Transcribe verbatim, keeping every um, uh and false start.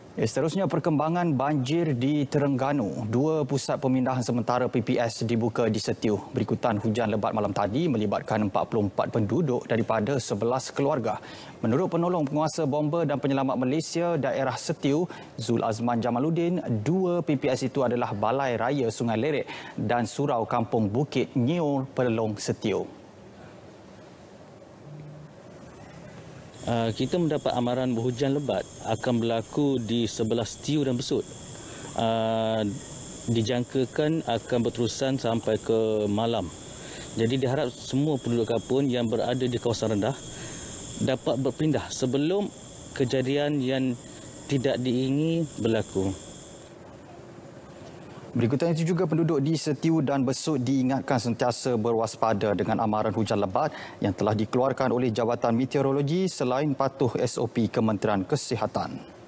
Eh, Seterusnya, perkembangan banjir di Terengganu. Dua pusat pemindahan sementara P P S dibuka di Setiu berikutan hujan lebat malam tadi melibatkan empat puluh empat penduduk daripada sebelas keluarga. Menurut penolong penguasa bomba dan penyelamat Malaysia daerah Setiu, Zul Azman Jamaluddin, dua P P S itu adalah Balai Raya Sungai Lerek dan Surau Kampung Bukit Nyiul, Pelong, Setiu. Uh, kita mendapat amaran berhujan lebat akan berlaku di sebelah Setiu dan Besut. Uh, dijangkakan akan berterusan sampai ke malam. Jadi diharap semua penduduk kampung yang berada di kawasan rendah dapat berpindah sebelum kejadian yang tidak diingini berlaku. Berikutan itu juga penduduk di Setiu dan Besut diingatkan sentiasa berwaspada dengan amaran hujan lebat yang telah dikeluarkan oleh Jabatan Meteorologi selain patuh S O P Kementerian Kesihatan.